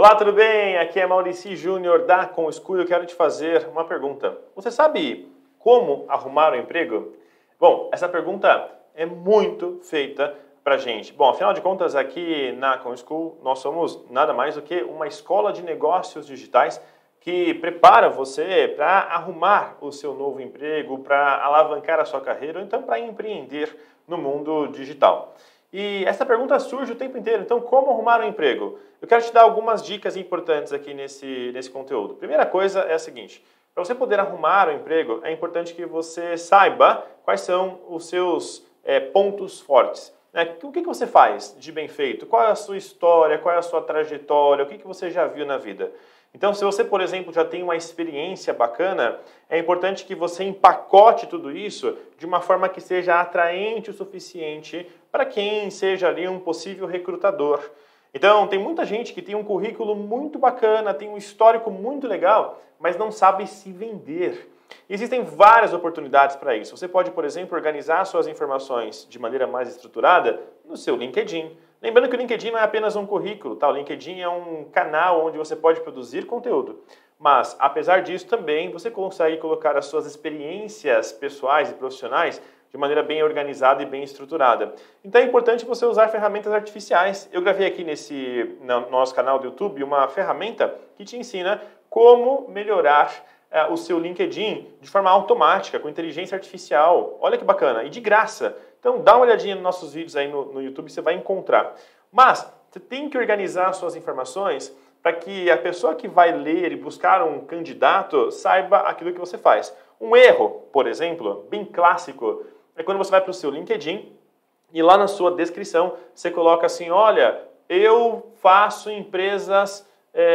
Olá, tudo bem? Aqui é Maurici Júnior da ComSchool e eu quero te fazer uma pergunta. Você sabe como arrumar um emprego? Bom, essa pergunta é muito feita pra gente. Bom, afinal de contas, aqui na ComSchool nós somos nada mais do que uma escola de negócios digitais que prepara você para arrumar o seu novo emprego, para alavancar a sua carreira, ou então para empreender no mundo digital. E essa pergunta surge o tempo inteiro. Então, como arrumar um emprego? Eu quero te dar algumas dicas importantes aqui nesse conteúdo. Primeira coisa é a seguinte: para você poder arrumar um emprego, é importante que você saiba quais são os seus pontos fortes. Né? O que você faz de bem feito? Qual é a sua história? Qual é a sua trajetória? O que você já viu na vida? Então, se você, por exemplo, já tem uma experiência bacana, é importante que você empacote tudo isso de uma forma que seja atraente o suficiente para quem seja ali um possível recrutador. Então, tem muita gente que tem um currículo muito bacana, tem um histórico muito legal, mas não sabe se vender. Existem várias oportunidades para isso. Você pode, por exemplo, organizar suas informações de maneira mais estruturada no seu LinkedIn. Lembrando que o LinkedIn não é apenas um currículo, tá? O LinkedIn é um canal onde você pode produzir conteúdo. Mas, apesar disso, também você consegue colocar as suas experiências pessoais e profissionais de maneira bem organizada e bem estruturada. Então é importante você usar ferramentas artificiais. Eu gravei aqui no nosso canal do YouTube uma ferramenta que te ensina como melhorar o seu LinkedIn de forma automática, com inteligência artificial. Olha que bacana, e de graça. Então dá uma olhadinha nos nossos vídeos aí no YouTube, você vai encontrar. Mas você tem que organizar suas informações para que a pessoa que vai ler e buscar um candidato saiba aquilo que você faz. Um erro, por exemplo, bem clássico, é quando você vai para o seu LinkedIn e lá na sua descrição você coloca assim: olha, eu faço empresas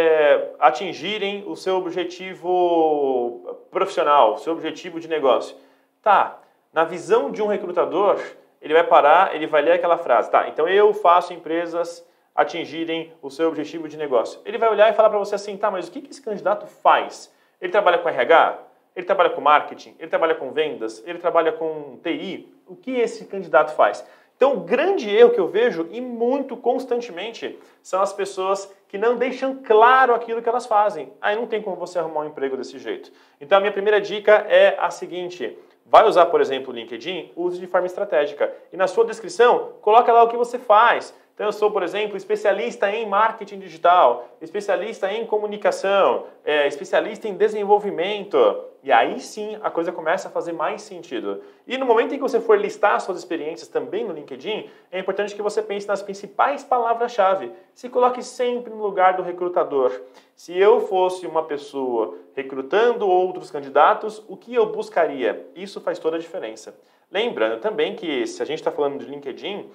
atingirem o seu objetivo profissional, o seu objetivo de negócio. Tá, na visão de um recrutador, ele vai parar, ele vai ler aquela frase. Tá, então eu faço empresas atingirem o seu objetivo de negócio. Ele vai olhar e falar para você assim: tá, mas o que esse candidato faz? Ele trabalha com RH? Ele trabalha com marketing? Ele trabalha com vendas? Ele trabalha com TI? O que esse candidato faz? Então, o grande erro que eu vejo, e muito constantemente, são as pessoas que não deixam claro aquilo que elas fazem. Aí não tem como você arrumar um emprego desse jeito. Então, a minha primeira dica é a seguinte: vai usar, por exemplo, o LinkedIn, use de forma estratégica. E na sua descrição, coloca lá o que você faz. Então, eu sou, por exemplo, especialista em marketing digital, especialista em comunicação, especialista em desenvolvimento. E aí sim a coisa começa a fazer mais sentido. E no momento em que você for listar suas experiências também no LinkedIn, é importante que você pense nas principais palavras-chave. Se coloque sempre no lugar do recrutador. Se eu fosse uma pessoa recrutando outros candidatos, o que eu buscaria? Isso faz toda a diferença. Lembrando também que, se a gente está falando de LinkedIn,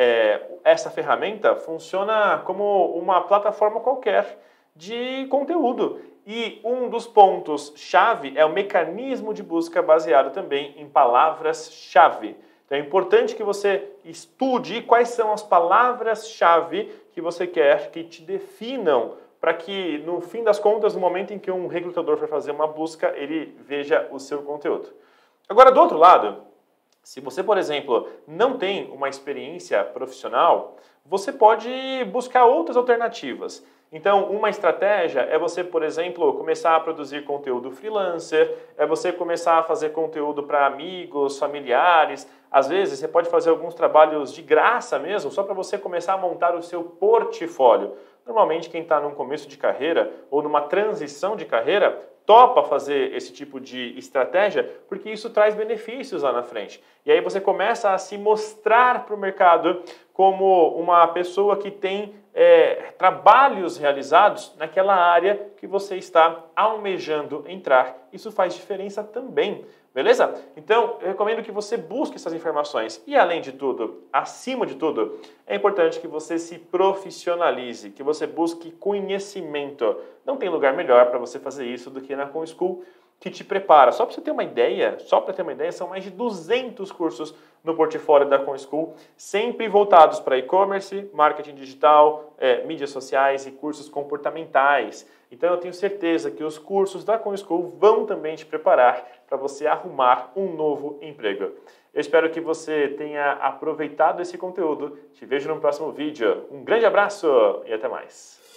essa ferramenta funciona como uma plataforma qualquer de conteúdo. E um dos pontos-chave é o mecanismo de busca baseado também em palavras-chave. Então é importante que você estude quais são as palavras-chave que você quer que te definam, para que, no fim das contas, no momento em que um recrutador for fazer uma busca, ele veja o seu conteúdo. Agora, do outro lado, se você, por exemplo, não tem uma experiência profissional, você pode buscar outras alternativas. Então, uma estratégia é você, por exemplo, começar a produzir conteúdo freelancer, é você começar a fazer conteúdo para amigos, familiares. Às vezes, você pode fazer alguns trabalhos de graça mesmo, só para você começar a montar o seu portfólio. Normalmente, quem está num começo de carreira ou numa transição de carreira, topa fazer esse tipo de estratégia, porque isso traz benefícios lá na frente. E aí você começa a se mostrar para o mercado como uma pessoa que tem trabalhos realizados naquela área que você está almejando entrar. Isso faz diferença também, beleza? Então, eu recomendo que você busque essas informações. E além de tudo, acima de tudo, é importante que você se profissionalize, que você busque conhecimento. Não tem lugar melhor para você fazer isso do que na ComSchool, que te prepara. Só para você ter uma ideia, são mais de 200 cursos no portfólio da ComSchool, sempre voltados para e-commerce, marketing digital, mídias sociais e cursos comportamentais. Então eu tenho certeza que os cursos da ComSchool vão também te preparar para você arrumar um novo emprego. Eu espero que você tenha aproveitado esse conteúdo. Te vejo no próximo vídeo. Um grande abraço e até mais.